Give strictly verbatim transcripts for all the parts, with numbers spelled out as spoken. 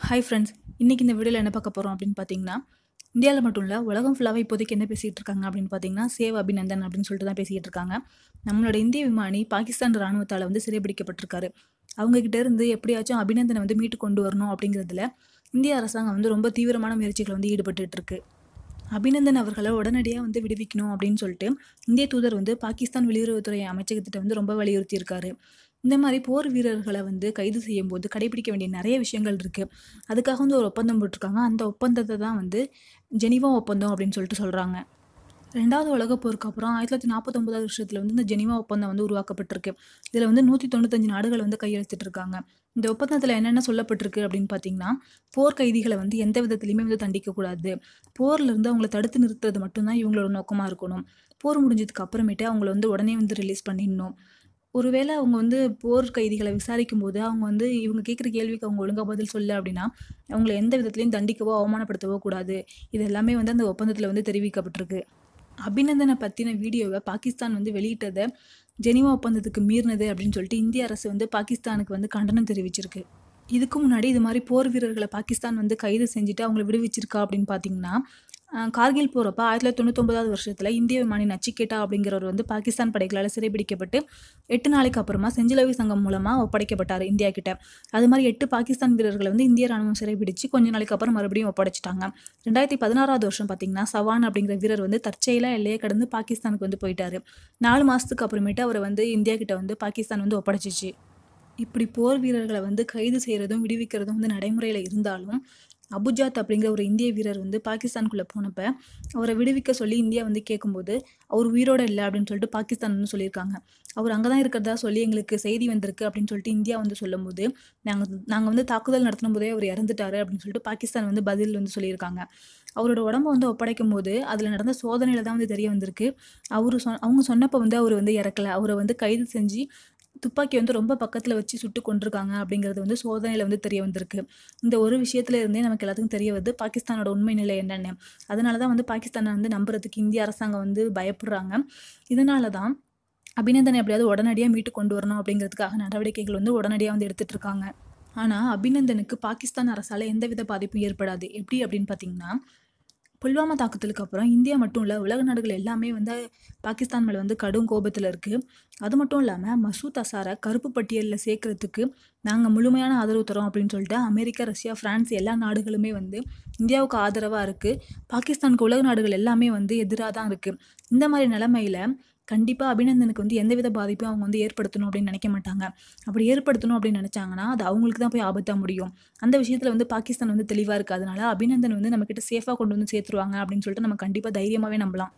Hi friends, இன்றைக்கி இந்த வீடியோவில் என்ன பார்க்க போகிறோம் அப்படின்னு பார்த்தீங்கன்னா, இந்தியாவில் மட்டும் இல்லை உலகம் ஃபுல்லாகவே இப்போதைக்கு என்ன பேசிகிட்டு இருக்காங்க அப்படின்னு பார்த்தீங்கன்னா, சேவ் அபிநந்தன் அப்படின்னு சொல்லிட்டு தான் பேசிகிட்டு இருக்காங்க. நம்மளோட இந்திய விமானி பாகிஸ்தான் இராணுவத்தால் வந்து சிறைபிடிக்கப்பட்டிருக்காரு. அவங்ககிட்ட இருந்து எப்படியாச்சும் அபிநந்தனை வந்து மீட்டு கொண்டு வரணும் அப்படிங்கிறதுல இந்திய அரசாங்கம் வந்து ரொம்ப தீவிரமான முயற்சிகளை வந்து ஈடுபட்டு இருக்கு. அபிநந்தன் அவர்களை உடனடியாக வந்து விடுவிக்கணும் அப்படின்னு சொல்லிட்டு இந்திய தூதர் வந்து பாகிஸ்தான் வெளியுறவுத்துறை அமைச்சகத்திட்ட வந்து ரொம்ப வலியுறுத்தியிருக்காரு. இந்த மாதிரி போர் வீரர்களை வந்து கைது செய்யும் போது கடைபிடிக்க வேண்டிய நிறைய விஷயங்கள் இருக்குது. அதுக்காக வந்து ஒரு ஒப்பந்தம் போட்டிருக்காங்க. அந்த ஒப்பந்தத்தை தான் வந்து ஜெனீவா ஒப்பந்தம் அப்படின்னு சொல்லிட்டு சொல்கிறாங்க. ரெண்டாவது உலகப் போருக்கு அப்புறம் ஆயிரத்தி தொள்ளாயிரத்தி நாற்பத்தொம்பதாவது வருஷத்தில் வந்து இந்த ஜெனீவா ஒப்பந்தம் வந்து உருவாக்கப்பட்டிருக்கு. இதில் வந்து நூற்றி தொண்ணூத்தஞ்சு நாடுகள் வந்து கையெழுத்திட்டு இருக்காங்க. இந்த ஒப்பந்தத்தில் என்னென்ன சொல்லப்பட்டிருக்கு அப்படின்னு பார்த்தீங்கன்னா, போர் கைதிகளை வந்து எந்த விதத்துலையுமே வந்து தண்டிக்கக்கூடாது. போரில் இருந்து அவங்களை தடுத்து நிறுத்துறது மட்டும்தான் இவங்களோட நோக்கமாக இருக்கணும். போர் முடிஞ்சதுக்கு அப்புறமேட்டு அவங்கள வந்து உடனே வந்து ரிலீஸ் பண்ணிடணும். ஒருவேளை அவங்க வந்து போர் கைதிகளை விசாரிக்கும் போது அவங்க வந்து இவங்க கேட்குற கேள்விக்கு அவங்க ஒழுங்காக பதில் சொல்ல அப்படின்னா அவங்கள எந்த விதத்துலையும் தண்டிக்கவோ அவமானப்படுத்தவோ கூடாது. இது எல்லாமே வந்து அந்த ஒப்பந்தத்தில் வந்து தெரிவிக்கப்பட்டிருக்கு. அபிநந்தனை பற்றின வீடியோவை பாகிஸ்தான் வந்து வெளியிட்டதை ஜெனீவா ஒப்பந்தத்துக்கு மீறினது அப்படின்னு சொல்லிட்டு இந்திய அரசு வந்து பாகிஸ்தானுக்கு வந்து கண்டனம் தெரிவிச்சிருக்கு. இதுக்கு முன்னாடி இது மாதிரி போர் வீரர்களை பாகிஸ்தான் வந்து கைது செஞ்சுட்டு அவங்கள விடுவிச்சிருக்கா அப்படின்னு பார்த்தீங்கன்னா, கார்கில் போகிறப்ப ஆயிரத்தி தொள்ளாயிரத்தி தொண்ணூத்தொம்பதாவது வருஷத்தில் இந்திய விமானி நச்சிகேட்டா அப்படிங்கிறவர் வந்து பாகிஸ்தான் படைகளால் சிறைபிடிக்கப்பட்டு எட்டு நாளைக்கு அப்புறமா செஞ்சிலுவை சங்கம் மூலமாக ஒப்படைக்கப்பட்டார் இந்தியா கிட்ட. அது மாதிரி எட்டு பாகிஸ்தான் வீரர்களை வந்து இந்திய ராணுவம் சிறைபிடிச்சு கொஞ்ச நாளைக்கு அப்புறம் மறுபடியும் ஒப்படைச்சிட்டாங்க. ரெண்டாயிரத்தி பதினாறாவது வருஷம் பார்த்தீங்கன்னா சவான் அப்படிங்கிற வீரர் வந்து தற்செயலாக எல்லையை கடந்து பாகிஸ்தானுக்கு வந்து போயிட்டாரு. நாலு மாதத்துக்கு அப்புறமேட்டு அவரை வந்து இந்தியா கிட்ட வந்து பாகிஸ்தான் வந்து ஒப்படைச்சிச்சு. இப்படி போர் வீரர்களை வந்து கைது செய்கிறதும் விடுவிக்கிறதும் வந்து நடைமுறையில் இருந்தாலும் அபுஜாத் அப்படிங்கிற ஒரு இந்திய வீரர் வந்து பாகிஸ்தானுக்குள்ளே போனப்போ அவரை விடுவிக்க சொல்லி இந்தியா வந்து கேட்கும்போது அவர் உயிரோடு இல்லை அப்படின்னு சொல்லிட்டு பாகிஸ்தான் வந்து சொல்லியிருக்காங்க. அவர் அங்கே தான் இருக்கிறதா சொல்லி எங்களுக்கு செய்தி வந்திருக்கு அப்படின்னு சொல்லிட்டு இந்தியா வந்து சொல்லும்போது நாங்கள் நாங்கள் வந்து தாக்குதல் நடத்தின போதே அவர் இறந்துட்டாரு அப்படின்னு சொல்லிட்டு பாகிஸ்தான் வந்து பதில் வந்து சொல்லியிருக்காங்க. அவரோட உடம்பை வந்து ஒப்படைக்கும் போது அதில் நடந்த சோதனையில் தான் வந்து தெரிய வந்திருக்கு. அவர் சொ அவங்க சொன்னப்போ வந்து அவர் வந்து இறக்கலை. அவரை வந்து கைது செஞ்சு துப்பாக்கி வந்து ரொம்ப பக்கத்தில் வச்சு சுட்டு கொண்டிருக்காங்க அப்படிங்கிறது வந்து சோதனையில் வந்து தெரிய வந்திருக்கு. இந்த ஒரு விஷயத்துல இருந்தே நமக்கு எல்லாத்துக்கும் தெரிய வருது பாகிஸ்தானோட உண்மை நிலை என்னென்னு. அதனால தான் வந்து பாகிஸ்தானை வந்து நம்புறதுக்கு இந்திய அரசாங்கம் வந்து பயப்படுறாங்க. இதனால தான் அபிநந்தனை எப்படியாவது உடனடியாக மீட்டு கொண்டு வரணும் அப்படிங்கிறதுக்காக நடவடிக்கைகள் வந்து உடனடியாக வந்து எடுத்துகிட்டு இருக்காங்க. ஆனால் அபிநந்தனுக்கு பாகிஸ்தான் அரசால் எந்தவித பாதிப்பும் ஏற்படாது. எப்படி அப்படின்னு பார்த்தீங்கன்னா, புல்வாமா தாக்குதலுக்கு அப்புறம் இந்தியா மட்டும் இல்லை உலக நாடுகள் எல்லாமே வந்து பாகிஸ்தான் மேலே வந்து கடும் கோபத்தில் இருக்குது. அது மட்டும் இல்லாமல் மசூத் அசாரை கருப்பு பட்டியலில் சேர்க்கறதுக்கு நாங்கள் முழுமையான ஆதரவு தரோம் அப்படின்னு சொல்லிட்டு அமெரிக்கா, ரஷ்யா, ஃப்ரான்ஸ் எல்லா நாடுகளுமே வந்து இந்தியாவுக்கு ஆதரவாக இருக்குது. பாகிஸ்தானுக்கு உலக நாடுகள் எல்லாமே வந்து எதிராக தான் இருக்குது. இந்த மாதிரி நிலைமையில் கண்டிப்பாக அபிநந்தனுக்கு வந்து எந்தவித பாதிப்பும் அவங்க வந்து ஏற்படுத்தணும் அப்படின்னு நினைக்க மாட்டாங்க. அப்படி ஏற்படுத்தணும் அப்படின்னு நினச்சாங்கன்னா அது அவங்களுக்கு தான் போய் ஆபத்தாக முடியும். அந்த விஷயத்தில் வந்து பாகிஸ்தான் வந்து தெளிவாக இருக்குது. அதனால அபிநந்தன் வந்து நம்மக்கிட்ட சேஃபாக கொண்டு வந்து சேர்த்துருவாங்க அப்படின்னு சொல்லிட்டு நம்ம கண்டிப்பாக தைரியமாகவே நம்பலாம்.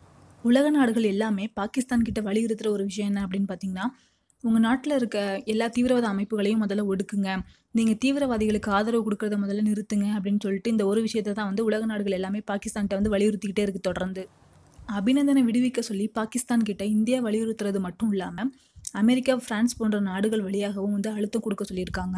உலக நாடுகள் எல்லாமே பாகிஸ்தான் கிட்ட வலியுறுத்துகிற ஒரு விஷயம் என்ன அப்படின்னு பார்த்தீங்கன்னா, உங்கள் நாட்டில் இருக்க எல்லா தீவிரவாத அமைப்புகளையும் முதல்ல ஒடுக்குங்க, நீங்கள் தீவிரவாதிகளுக்கு ஆதரவு கொடுக்குறத முதல்ல நிறுத்துங்க அப்படின்னு சொல்லிட்டு இந்த ஒரு விஷயத்தை தான் வந்து உலக நாடுகள் எல்லாமே பாகிஸ்தான்கிட்ட வந்து வலியுறுத்திக்கிட்டே இருக்குது தொடர்ந்து. அபிநந்தனை விடுவிக்க சொல்லி பாகிஸ்தான் கிட்ட இந்தியா வலியுறுத்துறது மட்டும் இல்லாமல் அமெரிக்கா, பிரான்ஸ் போன்ற நாடுகள் வழியாகவும் வந்து அழுத்தம் கொடுக்க சொல்லியிருக்காங்க.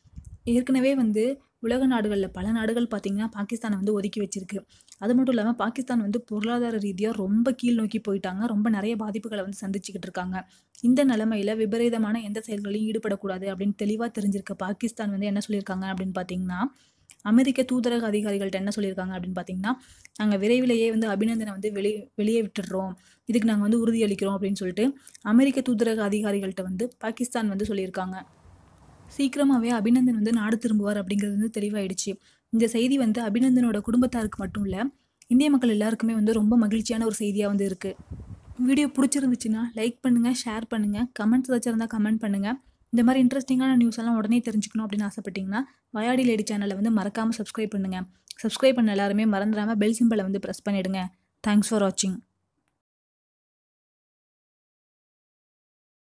ஏற்கனவே வந்து உலக நாடுகளில் பல நாடுகள் பார்த்திங்கன்னா பாகிஸ்தானை வந்து ஒதுக்கி வச்சிருக்கு. அது மட்டும் இல்லாமல் பாகிஸ்தான் வந்து பொருளாதார ரீதியாக ரொம்ப கீழ் நோக்கி போயிட்டாங்க. ரொம்ப நிறைய பாதிப்புகளை வந்து சந்திச்சுக்கிட்டு இருக்காங்க. இந்த நிலைமையில் விபரீதமான எந்த செயல்களையும் ஈடுபடக்கூடாது அப்படின்னு தெளிவாக தெரிஞ்சிருக்க பாகிஸ்தான் வந்து என்ன சொல்லியிருக்காங்க அப்படின்னு பார்த்தீங்கன்னா, அமெரிக்க தூதரக அதிகாரிகள்கிட்ட என்ன சொல்லியிருக்காங்க அப்படின்னு பார்த்தீங்கன்னா, நாங்கள் விரைவிலேயே வந்து அபிநந்தனை வந்து வெளி வெளியே விட்டுடுறோம், இதுக்கு நாங்கள் வந்து உறுதியளிக்கிறோம் அப்படின்னு சொல்லிட்டு அமெரிக்க தூதரக அதிகாரிகள்கிட்ட வந்து பாகிஸ்தான் வந்து சொல்லியிருக்காங்க. சீக்கிரமாகவே அபிநந்தன் வந்து நாடு திரும்புவார் அப்படிங்கிறது வந்து தெளிவாயிடுச்சு. இந்த செய்தி வந்து அபிநந்தனோட குடும்பத்தாருக்கு மட்டும் இல்லை இந்திய மக்கள் எல்லாருக்குமே வந்து ரொம்ப மகிழ்ச்சியான ஒரு செய்தியாக வந்து இருக்குது. வீடியோ பிடிச்சிருந்துச்சுன்னா லைக் பண்ணுங்கள், ஷேர் பண்ணுங்கள், கமெண்ட்ஸ் ஏதாச்சும் இருந்தால் கமெண்ட் பண்ணுங்கள். இந்த மாதிரி இன்ட்ரெஸ்டிங்கான நியூஸ் எல்லாம் உடனே தெரிஞ்சுக்கணும் அப்படின்னு ஆசைப்பட்டீங்கன்னா வாயாடி லேடி சேனலை வந்து மறக்காமல் சப்ஸ்கிரைப் பண்ணுங்கள். சப்ஸ்கிரைப் பண்ண எல்லாருமே மறந்துடாமல் பெல் சிம்பலை வந்து ப்ரெஸ் பண்ணிவிடுங்க. தேங்க்ஸ் ஃபார் வாட்சிங்.